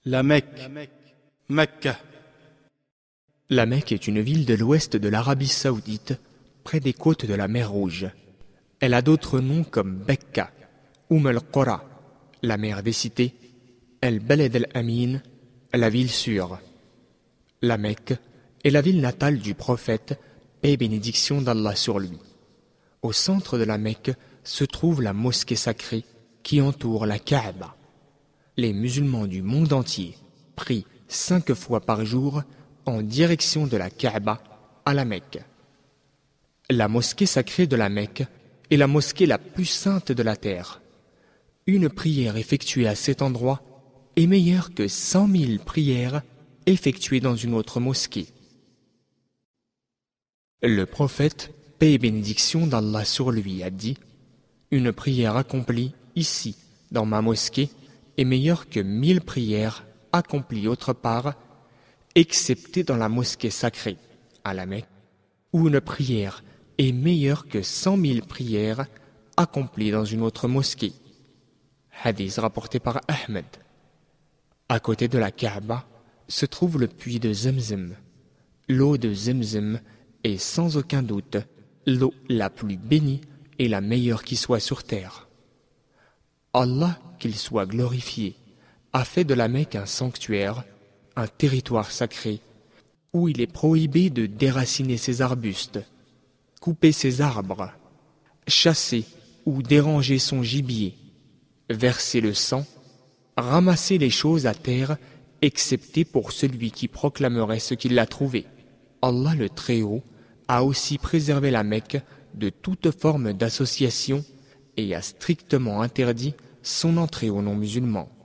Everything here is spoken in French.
La Mecque, Mecca. La Mecque est une ville de l'ouest de l'Arabie Saoudite, près des côtes de la mer Rouge. Elle a d'autres noms comme Bekka, al-Qura, la mer des cités, Balad al-Amin, la ville sûre. La Mecque est la ville natale du prophète, paix et bénédiction d'Allah sur lui. Au centre de la Mecque se trouve la mosquée sacrée qui entoure la Kaaba. Les musulmans du monde entier prient 5 fois par jour en direction de la Kaaba à la Mecque. La mosquée sacrée de la Mecque est la mosquée la plus sainte de la terre. Une prière effectuée à cet endroit est meilleure que 100 000 prières effectuées dans une autre mosquée. Le prophète, paix et bénédiction d'Allah sur lui, a dit : une prière accomplie ici, dans ma mosquée, est meilleure que 1000 prières accomplies autre part, excepté dans la mosquée sacrée, à la Mecque, où une prière est meilleure que 100 000 prières accomplies dans une autre mosquée. Hadith rapporté par Ahmed. À côté de la Kaaba se trouve le puits de Zemzem. L'eau de Zemzem est sans aucun doute l'eau la plus bénie et la meilleure qui soit sur terre. Allah, qu'il soit glorifié, a fait de la Mecque un sanctuaire, un territoire sacré, où il est prohibé de déraciner ses arbustes, couper ses arbres, chasser ou déranger son gibier, verser le sang, ramasser les choses à terre, excepté pour celui qui proclamerait ce qu'il a trouvé. Allah le Très-Haut a aussi préservé la Mecque de toute forme d'association et a strictement interdit son entrée aux non-musulmans.